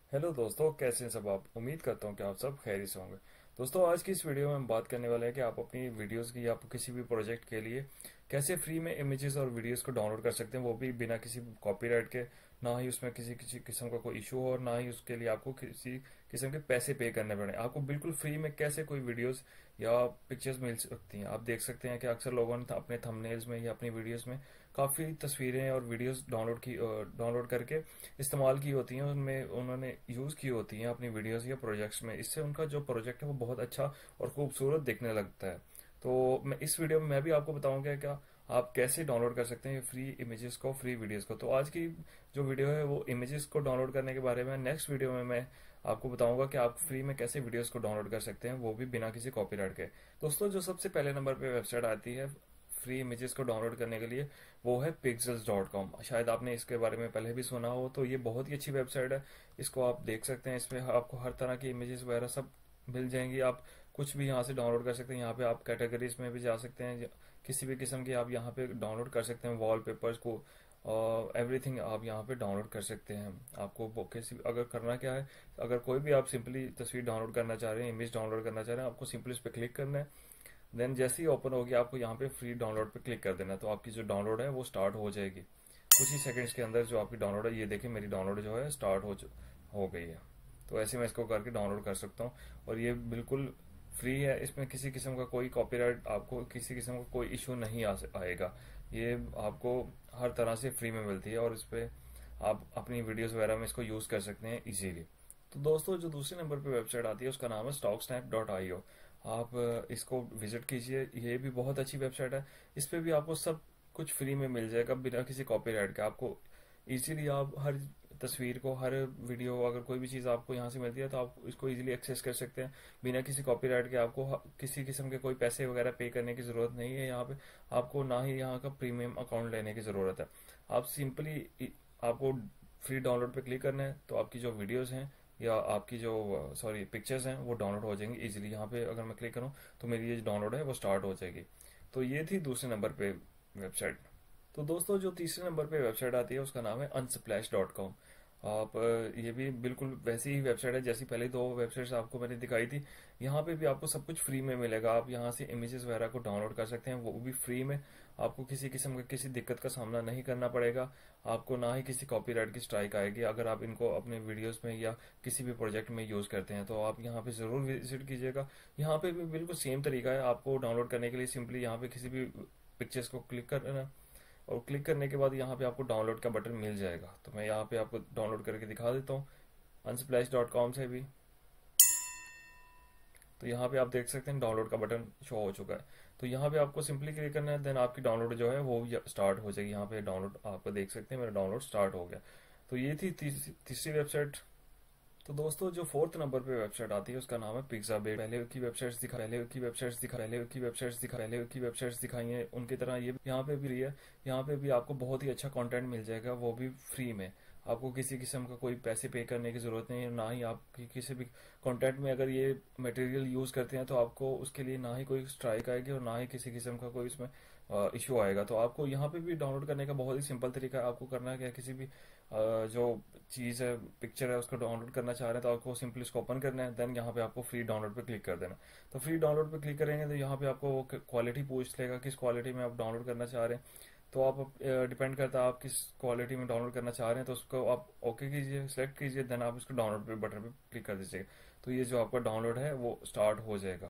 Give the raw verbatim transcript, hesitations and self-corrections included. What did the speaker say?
Hello दोस्तों, कैसे हैं सब आप। उम्मीद करता हूँ कि आप सब खैरियत से होंगे। दोस्तों, आज की इस वीडियो में हम बात करने वाले हैं कि आप अपनी वीडियोस की या आप किसी भी प्रोजेक्ट के लिए कैसे फ्री में इमेजेस और वीडियोस को डाउनलोड कर सकते हैं, वो भी बिना किसी कॉपीराइट के। ना ही उसमें किसी किसी किस्म का कोई इशू हो और ना ही उसके लिए आपको किसी किस्म के पैसे पे करने पड़े। आपको बिल्कुल फ्री में कैसे कोई वीडियोस या पिक्चर्स मिल सकती हैं। आप देख सकते हैं कि अक्सर लोगों ने अपने थंबनेल्स में या अपनी वीडियोस में काफ़ी तस्वीरें और वीडियोस डाउनलोड की डाउनलोड करके इस्तेमाल की होती हैं, उनमें उन्होंने यूज़ की होती हैं अपनी वीडियोस या प्रोजेक्ट्स में। इससे उनका जो प्रोजेक्ट है वो बहुत अच्छा और खूबसूरत दिखने लगता है। तो मैं इस वीडियो में मैं भी आपको बताऊंगा क्या आप कैसे डाउनलोड कर सकते हैं फ्री इमेजेस को, फ्री वीडियोस को। तो आज की जो वीडियो है वो इमेजेस को डाउनलोड करने के बारे में। नेक्स्ट वीडियो में मैं आपको बताऊंगा कि आप फ्री में कैसे वीडियोस को डाउनलोड कर सकते हैं, वो भी बिना किसी कॉपीराइट के। दोस्तों, जो सबसे पहले नंबर पे वेबसाइट आती है फ्री इमेजेस को डाउनलोड करने के लिए, वो है पिक्सेल्स डॉट कॉम। शायद आपने इसके बारे में पहले भी सुना हो। तो ये बहुत ही अच्छी वेबसाइट है। इसको आप देख सकते हैं। इसमें आपको हर तरह की इमेजेस वगैरह सब मिल जाएंगी। आप कुछ भी यहाँ से डाउनलोड कर सकते हैं। यहाँ पे आप कैटेगरीज में भी जा सकते हैं। किसी भी किस्म की आप यहाँ पे डाउनलोड कर सकते हैं वॉलपेपर्स को। एवरीथिंग आप यहाँ पे डाउनलोड कर सकते हैं। आपको वो किसी अगर करना क्या है, अगर कोई भी आप सिंपली तस्वीर डाउनलोड करना चाह रहे हैं, इमेज डाउनलोड करना चाह रहे हैं, आपको सिंपली इस पर क्लिक करना है। देन जैसे ही ओपन होगी आपको यहाँ पे फ्री डाउनलोड पे क्लिक कर देना है। तो आपकी जो डाउनलोड है वो स्टार्ट हो जाएगी कुछ ही सेकंड्स के अंदर। जो आपकी डाउनलोड है, ये देखिए मेरी डाउनलोड जो है स्टार्ट हो हो गई है। तो ऐसे मैं इसको करके डाउनलोड कर सकता हूँ। और ये बिल्कुल फ्री है। इसमें किसी किस्म का कोई कॉपीराइट, आपको किसी किस्म का कोई इशू नहीं आ, आएगा। ये आपको हर तरह से फ्री में मिलती है और इस पर आप अपनी वीडियोस वगैरह में इसको यूज कर सकते हैं इजीली। तो दोस्तों, जो दूसरे नंबर पे वेबसाइट आती है उसका नाम है stock snap dot I O. आप इसको विजिट कीजिए। ये भी बहुत अच्छी वेबसाइट है। इस पे भी आपको सब कुछ फ्री में मिल जाएगा बिना किसी कॉपीराइट के। आपको इजीली आप हर तस्वीर को, हर वीडियो, अगर कोई भी चीज़ आपको यहाँ से मिलती है तो आप इसको इजीली एक्सेस कर सकते हैं बिना किसी कॉपीराइट के। आपको किसी किस्म के कोई पैसे वगैरह पे करने की ज़रूरत नहीं है यहाँ पे। आपको ना ही यहाँ का प्रीमियम अकाउंट लेने की ज़रूरत है। आप सिंपली आपको फ्री डाउनलोड पे क्लिक करना है तो आपकी जो वीडियोस हैं या आपकी जो सॉरी पिक्चर्स हैं वो डाउनलोड हो जाएंगी इजीली। यहाँ पे अगर मैं क्लिक करूँ तो मेरी ये डाउनलोड है वो स्टार्ट हो जाएगी। तो ये थी दूसरे नंबर पे वेबसाइट। तो दोस्तों, जो तीसरे नंबर पे वेबसाइट आती है उसका नाम है अनस्प्लैश डॉट कॉम। आप ये भी बिल्कुल वैसी ही वेबसाइट है जैसी पहले दो वेबसाइट्स आपको मैंने दिखाई थी। यहाँ पे भी आपको सब कुछ फ्री में मिलेगा। आप यहाँ से इमेजेस वगैरह को डाउनलोड कर सकते हैं, वो भी फ्री में। आपको किसी किस्म का किसी दिक्कत का सामना नहीं करना पड़ेगा। आपको ना ही किसी कॉपीराइट की स्ट्राइक आएगी अगर आप इनको अपने वीडियोस में या किसी भी प्रोजेक्ट में यूज करते हैं। तो आप यहाँ पे जरूर विजिट कीजिएगा। यहाँ पे भी बिल्कुल सेम तरीका है। आपको डाउनलोड करने के लिए सिंपली यहाँ पे किसी भी पिक्चर्स को क्लिक करना और क्लिक करने के बाद यहाँ पे आपको डाउनलोड का बटन मिल जाएगा। तो मैं यहाँ पे आपको डाउनलोड करके दिखा देता हूँ अनस्प्लैश डॉट कॉम से भी। तो यहाँ पे आप देख सकते हैं डाउनलोड का बटन शो हो चुका है। तो यहाँ पे आपको सिंपली क्लिक करना है। देन आपकी डाउनलोड जो है वो स्टार्ट हो जाएगी। यहाँ पे डाउनलोड आप देख सकते हैं मेरा डाउनलोड स्टार्ट हो गया। तो ये थी तीस, तीसरी वेबसाइट। तो दोस्तों, जो फोर्थ नंबर पे वेबसाइट आती है उसका नाम है पिक्साबेट। पहले की वेबसाइट्स दिखा पहले की वेबसाइट्स दिखा पहले की वेबसाइट्स दिखा पहले की वेबसाइट्स दिखाई है उनकी तरह ये यहाँ पे भी है। यहाँ पे भी आपको बहुत ही अच्छा कंटेंट मिल जाएगा, वो भी फ्री में। आपको किसी किस्म का कोई पैसे पे करने की जरूरत नहीं है। ना ही आप किसी भी कंटेंट में अगर ये मटेरियल यूज करते हैं तो आपको उसके लिए ना ही कोई स्ट्राइक आएगी और ना ही किसी किस्म का कोई इसमें इशू आएगा। तो आपको यहाँ पे भी डाउनलोड करने का बहुत ही सिंपल तरीका है। आपको करना है क्या, किसी भी अ, जो चीज़ है, पिक्चर है, उसको डाउनलोड करना चाह रहे हैं तो आपको सिंपली इसको ओपन करना है। देन यहाँ पे आपको फ्री डाउनलोड पे क्लिक कर देना। तो फ्री डाउनलोड पे क्लिक करेंगे तो यहाँ पे आपको वो क्वालिटी पूछ लेगा किस क्वालिटी में आप डाउनलोड करना चाह रहे हैं। तो आप डिपेंड करता है आप किस क्वालिटी में डाउनलोड करना चाह रहे हैं। तो उसको आप ओके कीजिए, सेलेक्ट कीजिए। देन आप इसको डाउनलोड पे बटन पे क्लिक कर दीजिएगा। तो ये जो आपका डाउनलोड है वो स्टार्ट हो जाएगा।